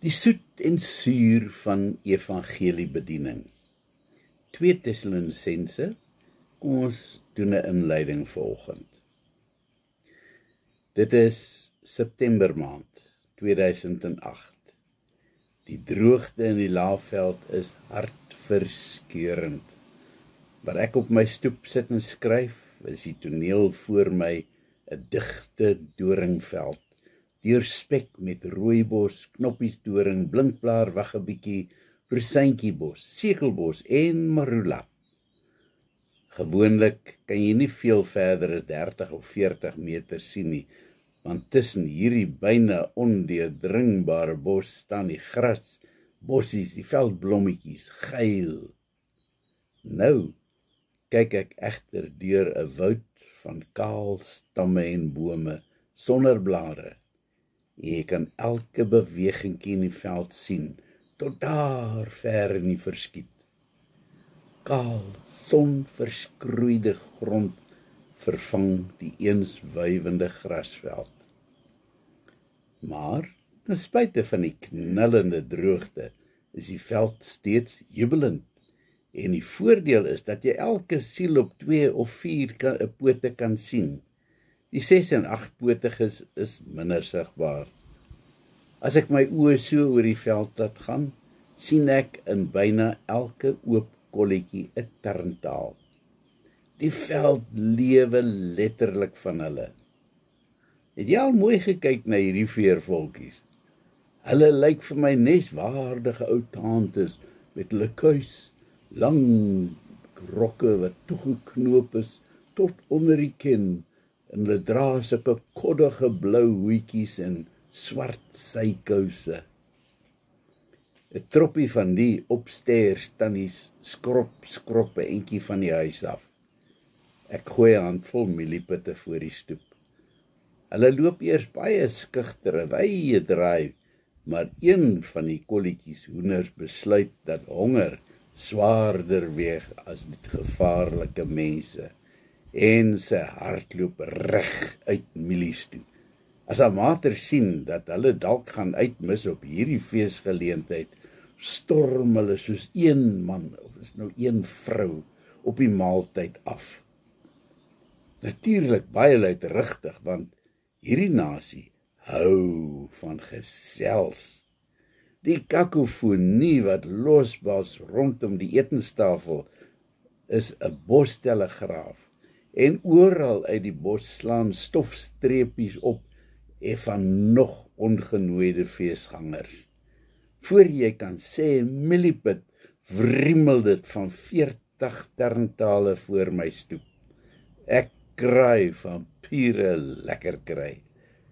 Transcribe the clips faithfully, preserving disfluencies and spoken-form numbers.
Die soet en suur van Evangeliebediening. twee Tessalonisense, kom ons doen 'n inleiding vanoggend. Dit is September maand tweeduisend agt. Die droogte in die laafveld is hartverskeurend. Waar ek op my stoep sit en skryf, is die toneel voor my 'n digte doringveld. Deurspek met rooibos, knoppies doring, blinkblaar, waggebietjie, rosientjiebos, sekelbos en marula. Gewoonlik kan jy nie veel verder as dertig of veertig meter sien nie, want tussen hierdie byna ondeurdringbare bos staan die gras, bossies, die veldblommetjies, geil. Nou kyk ek egter deur 'n woud van kaal stamme en bome, sonder blare. Jy kan elke bewegingkie in die veld sien, tot daar ver in die verskiet. Kaal, sonverskroeide grond vervang die eens wywende grasveld. Maar, ten spyte van die knallende droogte, is die veld steeds jubelend. En die voordeel is dat jy elke siel op twee of vier kan, pote kan sien. Die ses en agt potiges is minder sigbaar. As ek my oë so oor die veld laat gaan, sien ek in byna elke oop kolletjie 'n terntaal. Die veld lewe letterlik van hulle. Het jy al mooi gekyk na hierdie veervolkies? Hulle lyk vir my neswaardige ou tantes met hulle kuis, lang rokke wat toegeknoop is tot onder die kin, en hulle dra sulke koddige blou hoedjies en swart sykouse. 'n Troppie van die opstairs tannies skrop skrop 'n entjie van die huis af. Ek gooi 'n handvol mieliepitte voor die stoep. Hulle loop eers baie skugter 'n wye draai, maar een van die kolletjies hoenders besluit dat honger swaarder weeg as met gevaarlike mense, en sy hardloop reg uit mielies toe. As haar mater sien dat hulle dalk gaan uitmis op hierdie feesgeleentheid, storm hulle soos een man, of is nou een vrou, op die maaltyd af. Natuurlik baie luidrigtig, want hierdie nasie hou van gesels. Die kakofonie wat losbars rondom die etenstafel is 'n bostelegraaf, en oral uit die bos slaan stofstreepies op en van nog ongenooide feesgangers. Voor jy kan sê mieliepit, wriemel dit van veertig terntale voor my stoep. Ek kraai van pure lekker kry.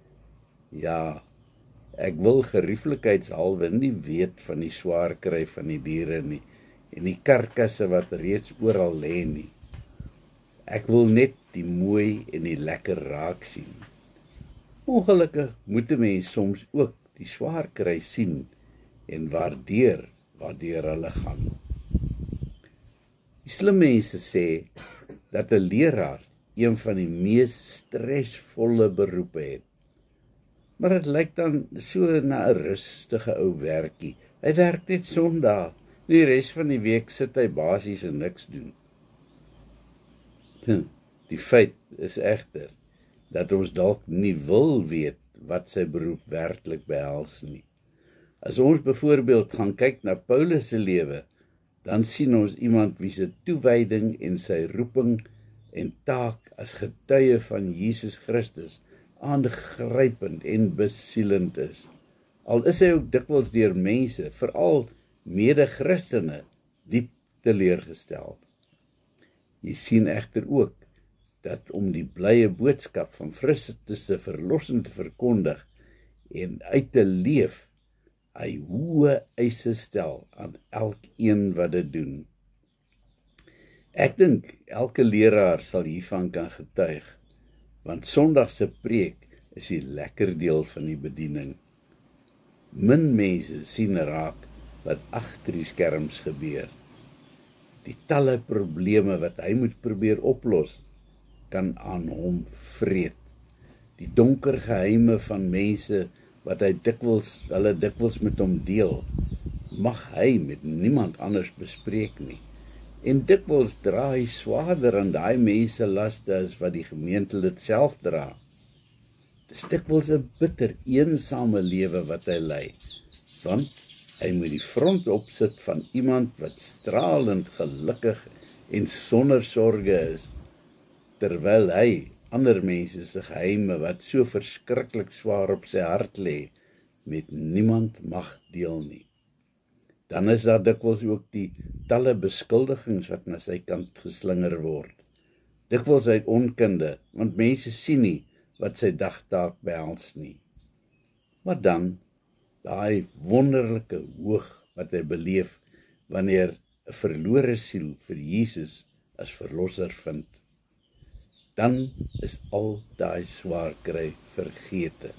Ja, ek wil gerieflikheidshalwe nie weet van die swaar kry van die diere nie, en die karkasse wat reeds oral lê nie. Ek wil net die mooi en die lekker raak sien. Ongelukkig moet 'n mens soms ook die swaar kry sien en waardeer waardeur hulle gaan. Die slim mense sê dat 'n leraar een van die mees stresvolle beroepe het. Maar dit lyk dan so na 'n rustige ou werkie. Hy werk net Sondag, die res van die week sit hy basies en niks doen. Hm, die feit is egter dat ons dalk nie wil weet wat sy beroep werklik behels nie. As ons byvoorbeeld gaan kyk na Paulus se lewe, dan sien ons iemand wie se toewyding en sy roeping en taak as getuie van Jesus Christus aangrypend en besielend is. Al is hy ook dikwels deur mense, veral mede-Christene, diep teleurgestel. Jy sien egter ook dat om die blye boodskap van Christus se verlossing te verkondig en uit te leef, hy hoë eise stel aan elkeen wat dit doen. Ek dink elke leraar sal hiervan kan getuig, want Sondag se preek is die lekker deel van die bediening. Min mense sien raak wat agter die skerms gebeur. Die talle probleme wat hy moet probeer oplos, kan aan hom vreet. Die donker geheime van mense wat hy dikwels, hulle dikwels met hom deel, mag hy met niemand anders bespreek nie. En dikwels dra hy swaarder aan daai mense laste as wat die gemeentelid self dra. Dis dikwels 'n bitter, eensame lewe wat hy lei, want hy moet die front opsit van iemand wat stralend gelukkig en sonder sorge is, terwyl hy ander mense se geheime wat so verskriklik swaar op sy hart lê, met niemand mag deel nie. Dan is daar dikwels ook die talle beskuldigings wat na sy kant geslinger word. Dikwels uit onkunde, want mense sien nie wat sy dagtaak behels nie. Maar dan, daai wonderlike hoog wat hy beleef, wanneer 'n verlore siel vir Jesus as verlosser vind, dan is al daai swaar kry vergete.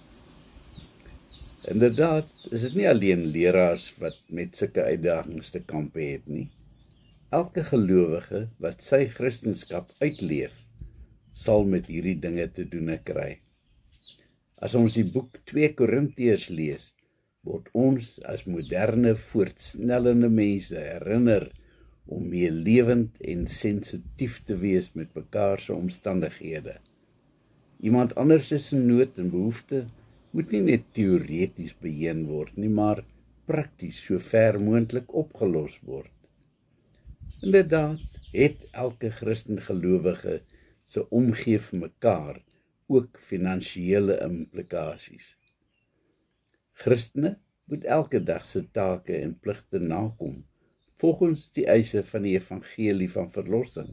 Inderdaad, is dit nie alleen leraars wat met sulke uitdagings te kampe het nie. Elke gelowige wat sy Christendom uitleef, sal met hierdie dinge te doen kry. As ons die boek twee Korintiërs lees, word ons as moderne, voortsnellende mense herinner om meer lewend en sensitief te wees met mekaar se omstandighede. Iemand anders se nood en behoefte moet nie net teoreties beheen word nie, maar prakties so ver moontlik opgelos word. Inderdaad, het elke Christen gelowige se omgee vir mekaar ook finansiële implikasies. Christene moet elke dag se take en pligte nakom, volgens die eise van die evangelie van verlossing.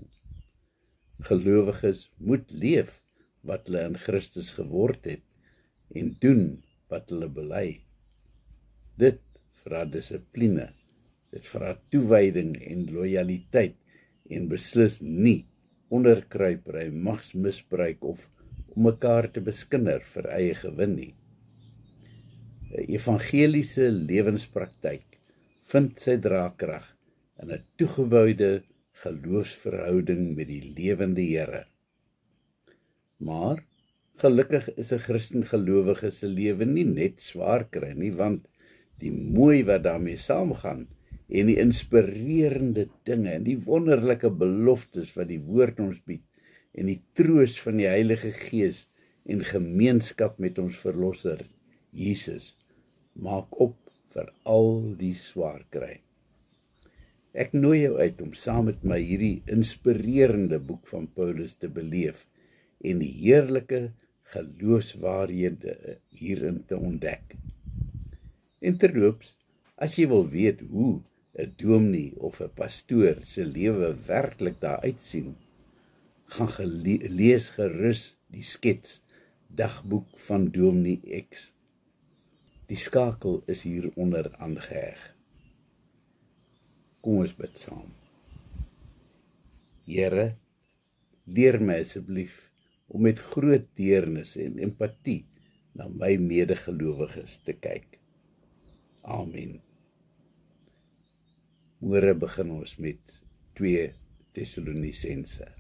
Gelowiges moet leef wat hulle in Christus geword het, en doen wat hulle bely. Dit vra dissipline, dit vra toewyding en lojaliteit, en beslis nie onderkruipery, magsmisbruik of om mekaar te beskinder vir eie gewin nie. 'n Evangeliese lewenspraktyk vind sy draagkrag in 'n toegewyde geloofsverhouding met die lewende Here. Maar gelukkig is 'n Christen gelowige se lewe nie net swaar kry nie, want die mooi wat daarmee saamgaan en die inspirerende dinge en die wonderlike beloftes wat die woord ons bied en die troos van die Heilige Gees en gemeenskap met ons verlosser Jesus maak op vir al die swaar kry. Ek nooi jou uit om saam met my hierdie inspirerende boek van Paulus te beleef en die heerlike geloofswaarhede hierin te ontdek. En terloops, as jy wil weet hoe 'n dominee of 'n pastoor se lewe werklik daar uitsien, gaan gele- lees gerus die skets dagboek van Dominee X. Die skakel is hieronder aangeheg. Kom ons bid saam. Here, leer my asseblief om met groot deernis en empatie na my medegelowiges te kyk. Amen. Môre begin ons met twee Tessalonisense.